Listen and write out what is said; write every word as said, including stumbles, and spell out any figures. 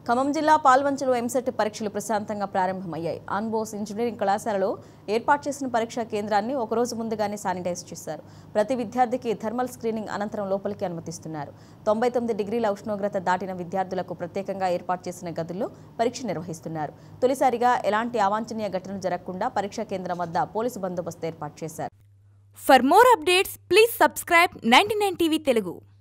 ఖమ్మం జిల్లా పాల్వంచలో ఎంసెట్ పరీక్షలు ప్రశాంతంగా ప్రారంభమయ్యాయి. ఆన్బోస్ ఇంజనీరింగ్ కళాశాలలో ఏర్పాటు చేసిన పరీక్షా కేంద్రాన్ని ఒక రోజు ముందుగానే శానిటైజ్ చేశారు. ప్రతి విద్యార్థికి థర్మల్ స్క్రీనింగ్ అనంతరం లోపలికి అనుమతిస్తున్నారు. తొంభై తొమ్మిది డిగ్రీల ఉష్ణోగ్రత దాటిన విద్యార్థులకు ప్రత్యేకంగా ఏర్పాటు చేసిన గదుల్లో పరీక్ష నిర్వహిస్తున్నారు. తొలిసారిగా ఎలాంటి అవాంఛనీయ ఘటనలు జరగకుండా పరీక్షా కేంద్రం వద్ద పోలీసు బందోబస్తు ఏర్పాటు చేశారు. For more updates, please subscribe ninety-nine T V Telugu.